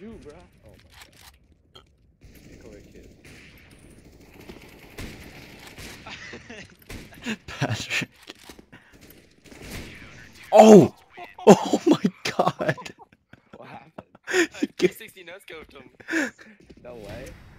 shoot, bro. Oh my god. Come here, kid. Patrick. Oh! Oh my god! What happened? I 360 no scoped him. No way.